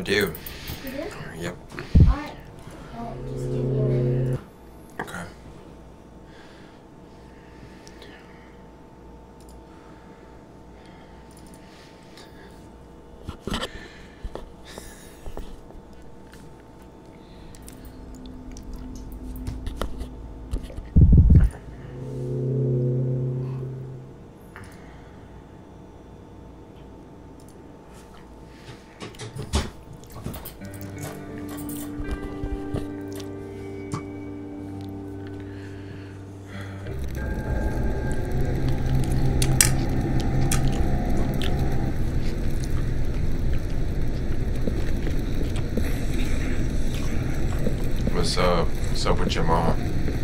do. You do? Yep. Alright. Well, just give me a minute. Okay. What's up? What's up with your mom?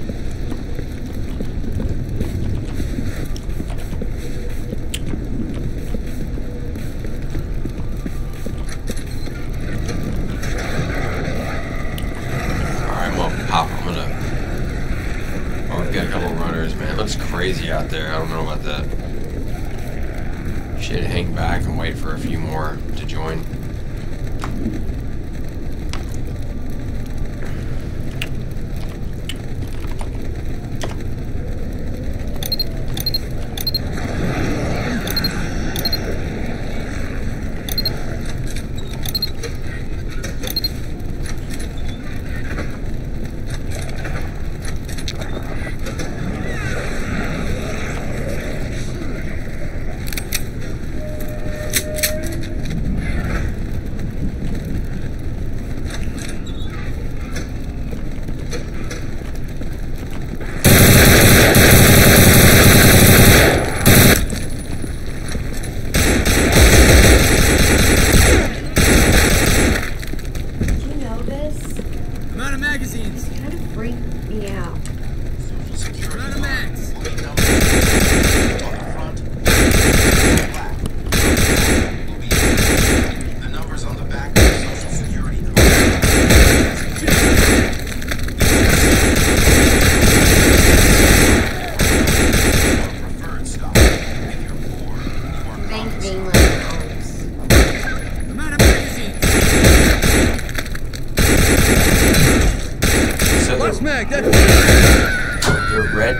We've got a couple runners, man. It looks crazy out there. I don't know about that. Should hang back and wait for a few more to join. You're red.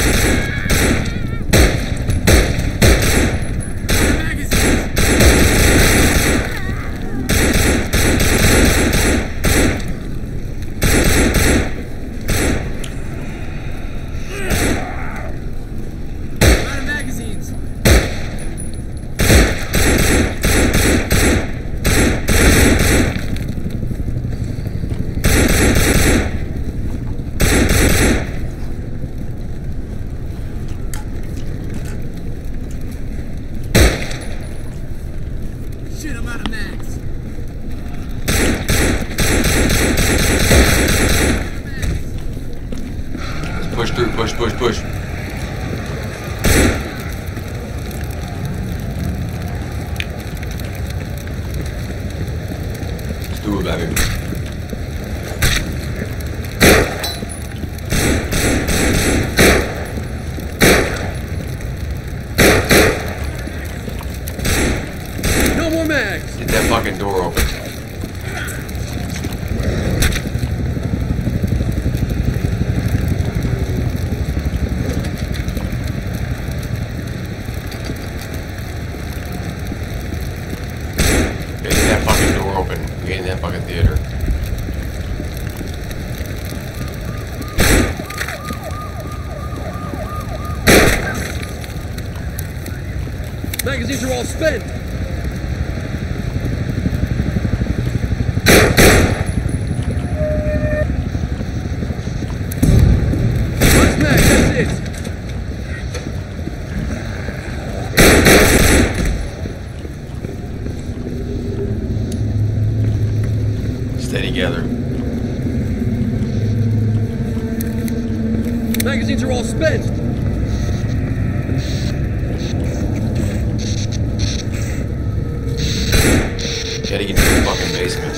Push through, push. Let's do it, baby. No more mags! Get that fucking door open. Get in that fucking theater. Magazines are all spent. Last mag, that's it. Stay together. Magazines are all spent. Gotta get to the fucking basement.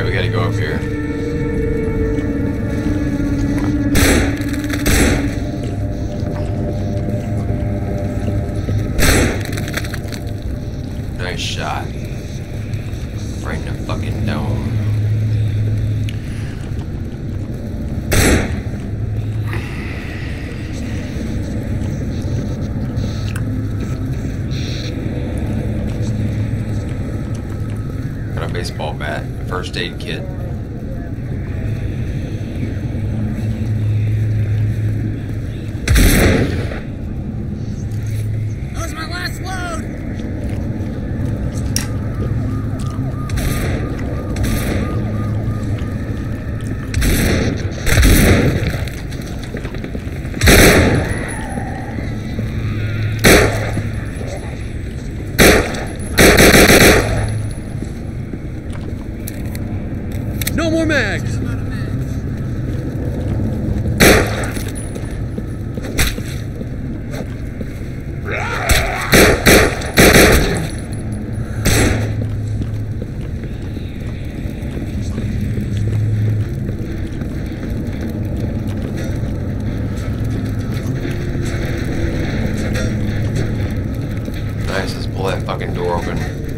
Alright, we gotta go up here. Nice shot. Right in the fucking dome. Got a baseball bat. First aid kit. That was my last load! No more mags! Nice, let's pull that fucking door open.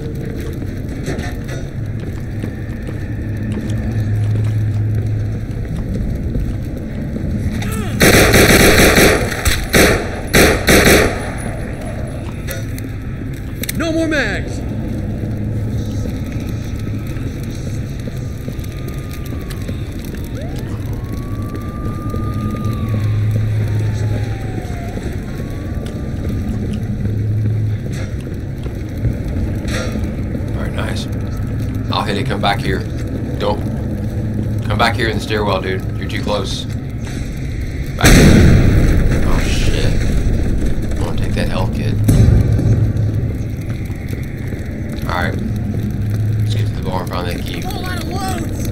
No more mags! Alright, nice. I'll hit it, come back here. Don't. Come back here in the stairwell, dude. You're too close. Back here. Oh shit. I want to take that health kit. Alright. Let's get to the bar and find that key. Whole lot of loads!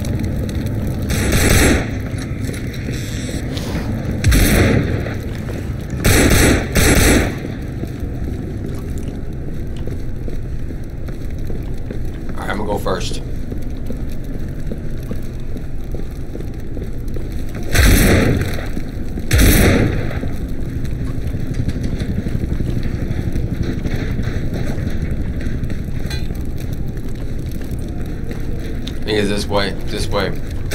Alright, I'm gonna go first. I think it's this way. This way.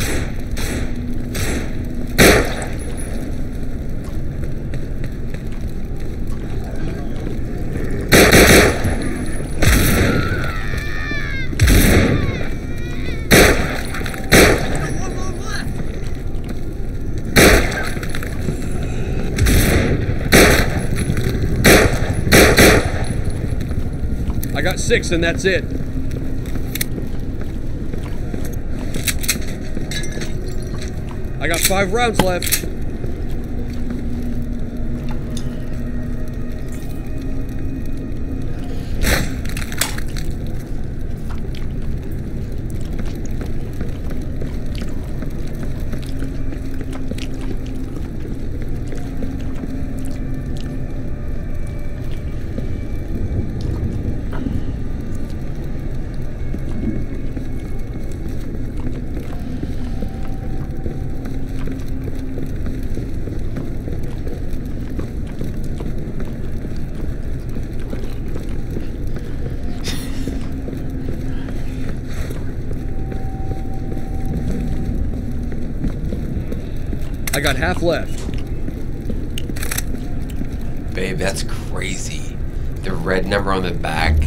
I got 6 and that's it. I got 5 rounds left. I got half left. Babe, that's crazy. The red number on the back.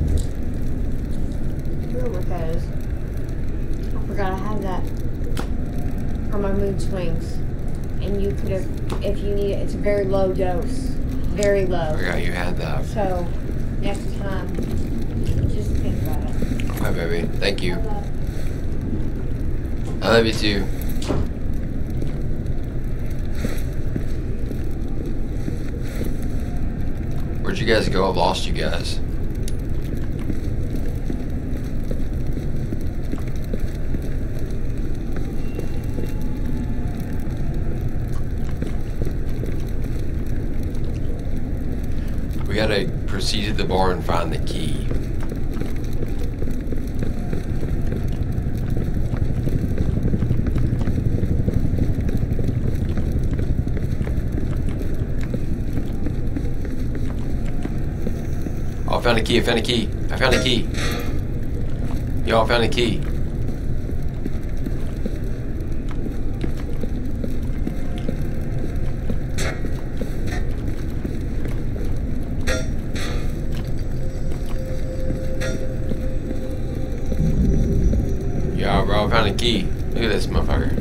Sure, because I forgot I had that for my mood swings. And you could have, if you need it, it's a very low dose. Very I low. forgot you had that. So, next time, just think about it. Hi, baby. Thank you. I love you too. Where'd you guys go? I've lost you guys. We gotta proceed to the bar and find the key. Oh, I found a key. I found a key. I found a key. Yo, I found a key. Yo, bro, I found a key. Look at this motherfucker.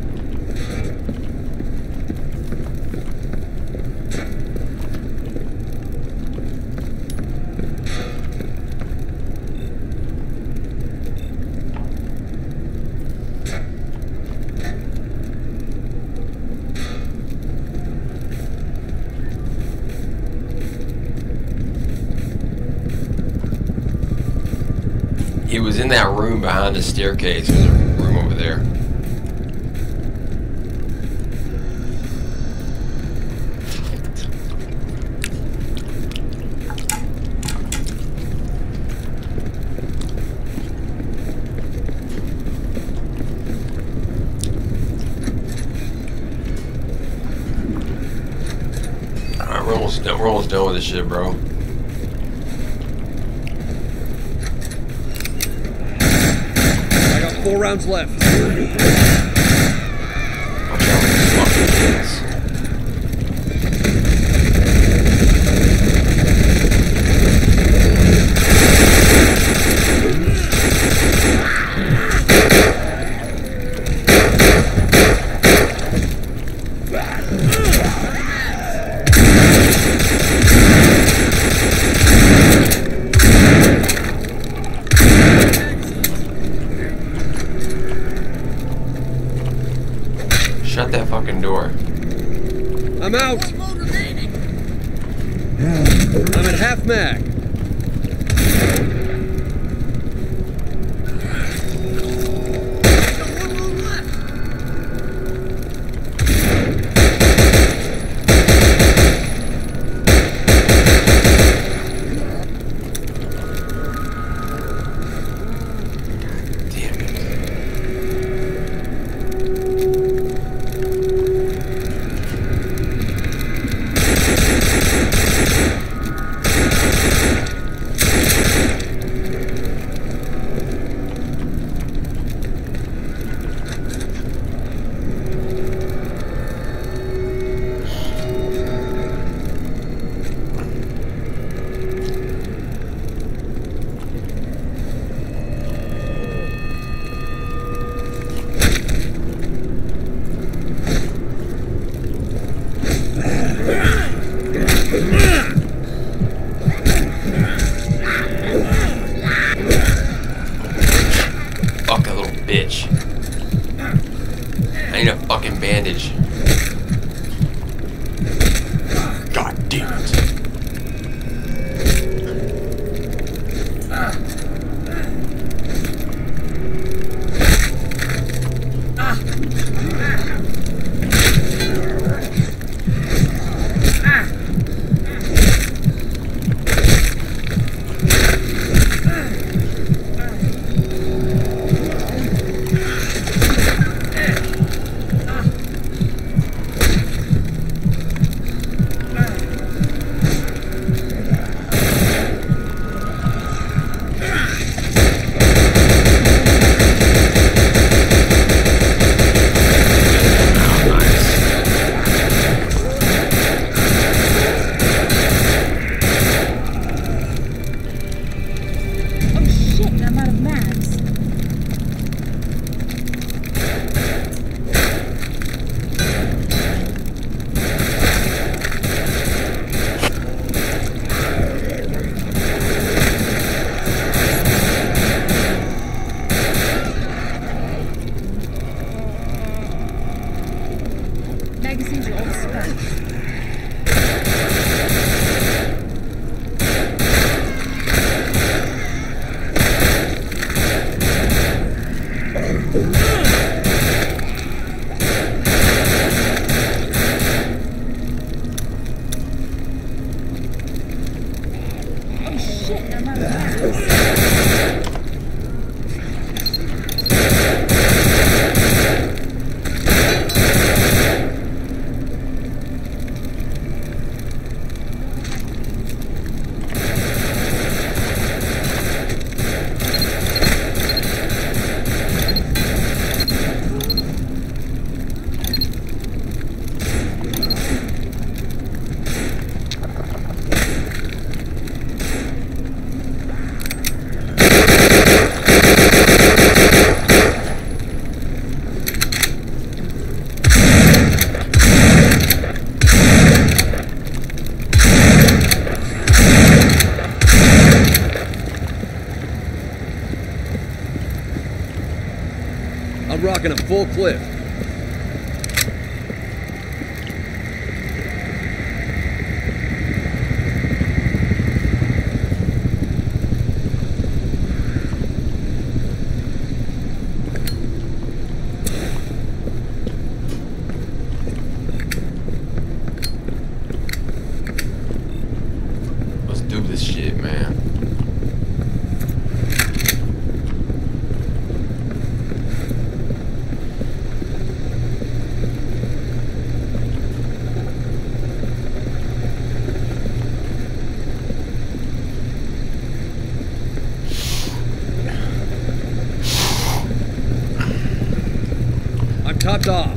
He was in that room behind the staircase. There's a room over there. Alright, we're almost done with this shit, bro. I got 4 rounds left. Watch out for these fucking kids. Shut that fucking door. I'm out. I'm at half mag. Damn it. Fuck that little bitch. I need a fucking bandage. God damn it. I'm out of mags. Magazines are all spent. Oh shit, I'm out of mags. I'm rocking a full clip. Let's do this shit, man. I'm topped off.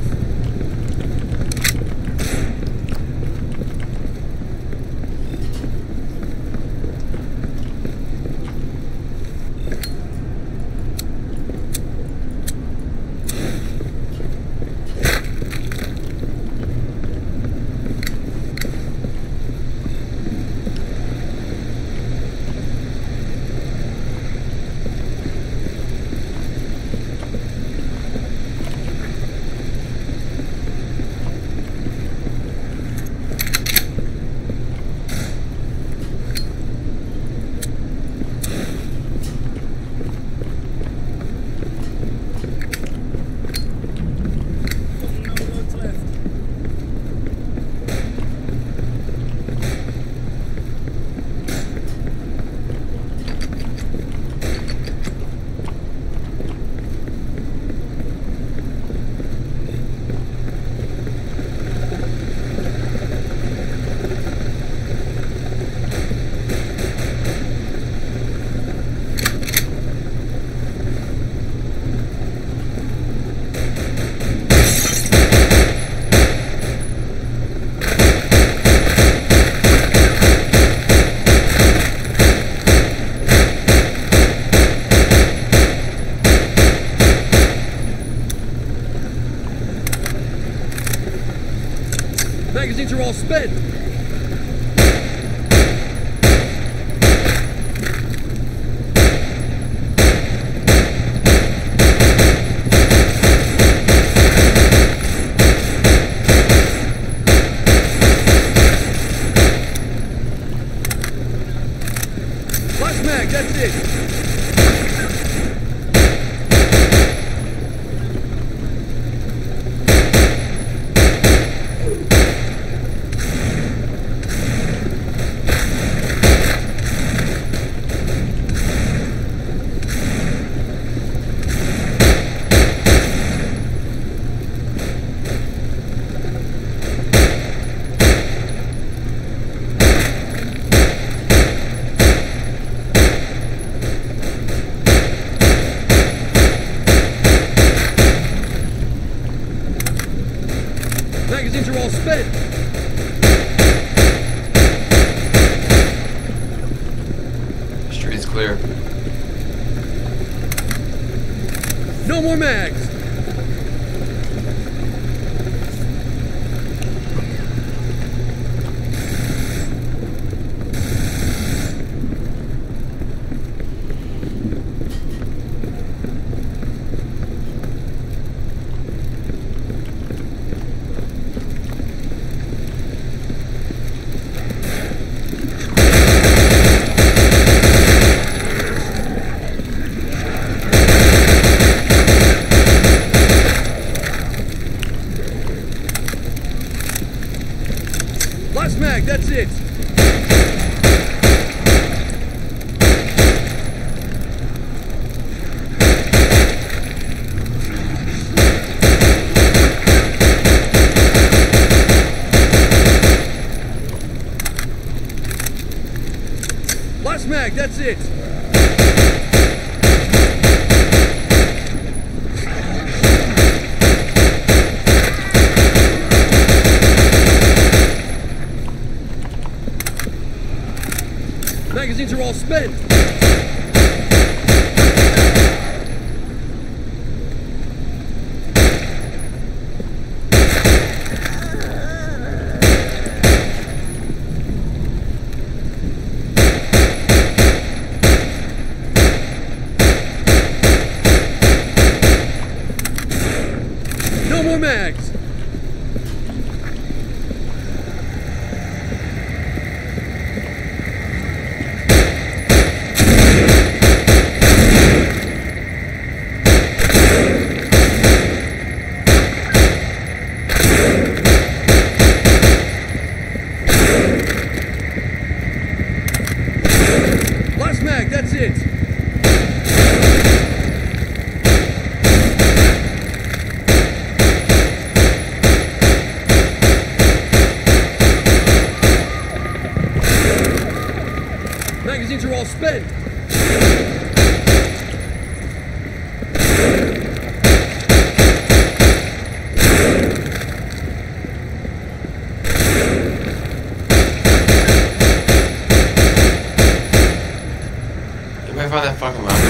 Magazines are all spent. Last mag, that's it. Magazines are all spent. Street is clear. No more mags. Last mag, that's it. Last mag, that's it. Magazines are all spent. mags! Last mag, that's it! Magazines are all spent! Anybody find that fucking map?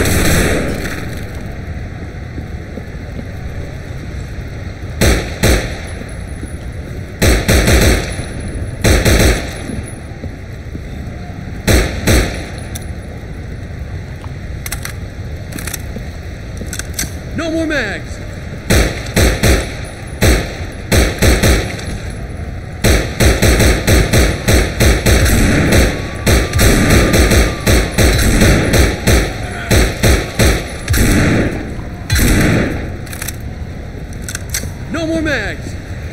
No more mags! No more mags!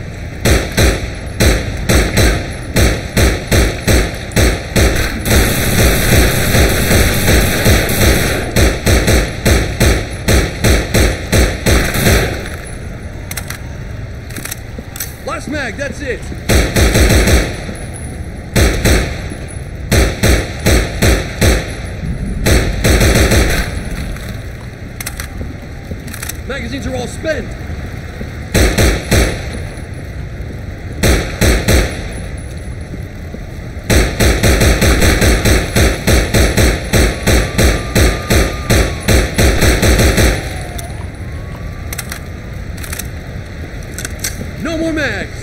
Last mag, that's it! Magazines are all spent! No more mags!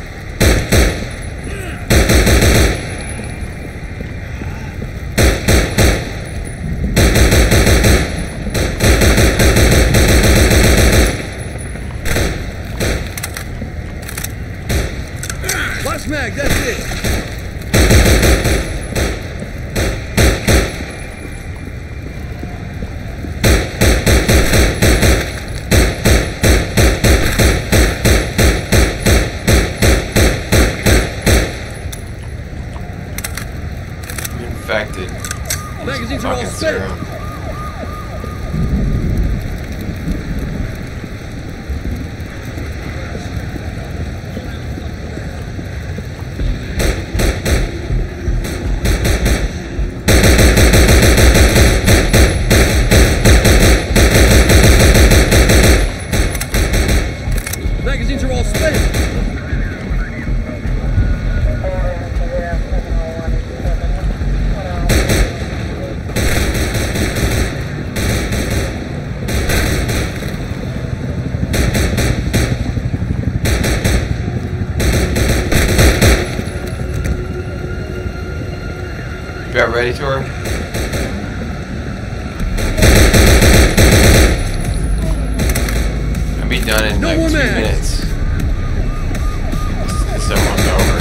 Last mag, that's it! Infected. Magazines are all Fucking spent! serum. Magazines are all spent! You got ready, Tori? I'll be done in No like more 2 mags. minutes. This one's over.